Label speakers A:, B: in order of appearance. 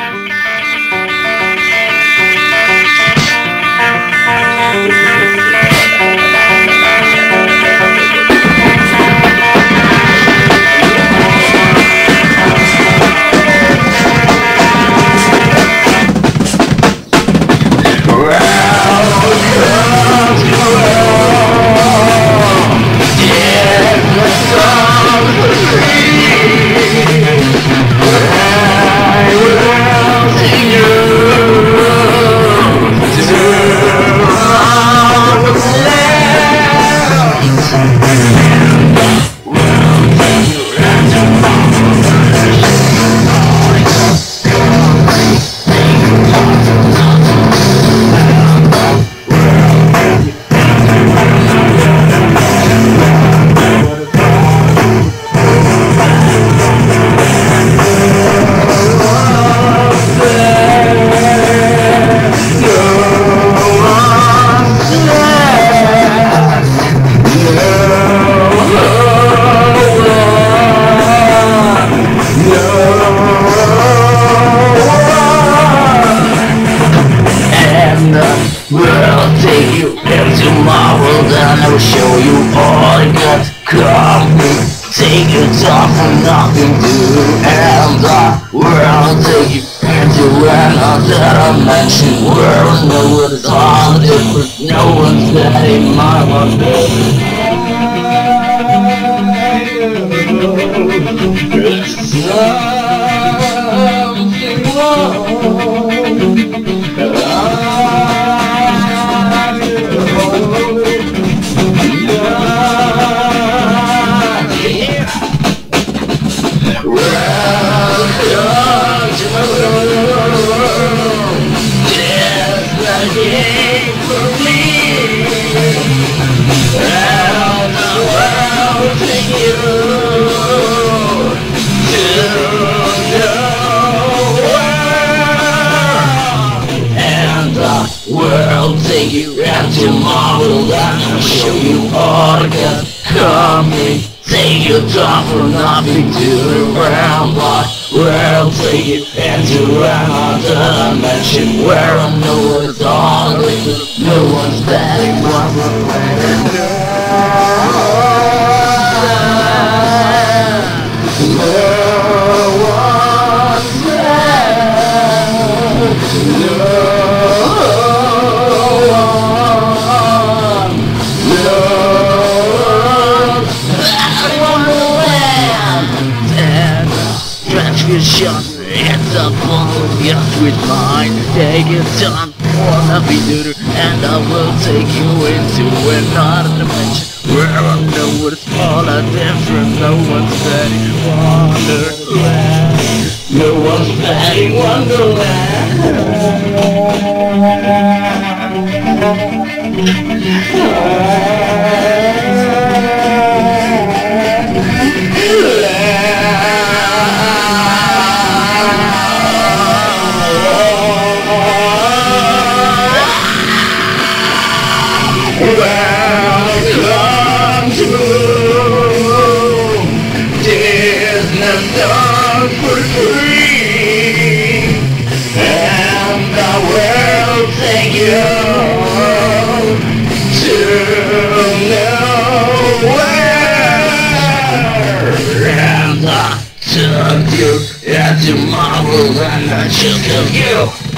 A: We'll take you into my world and I will show you all I got. Come me, take you down from nothing to and I will take you into another dimension where no one's all different, no one's getting my one. Something wrong. We'll take you into my world and I'll show you all I got. Come in, take you down from nothing to the ground, but we'll take you into another dimension where I know it's all good. No one's betting what we're playing. Shot it's a ball, your sweet mind. Take it down for happy duty, and I will take you into another dimension where I know it's all a different. No one's betting Wonderland. No one's betting Wonderland. Welcome to Disney's done for free, and I will take you to nowhere, and I took you into my world and I took you.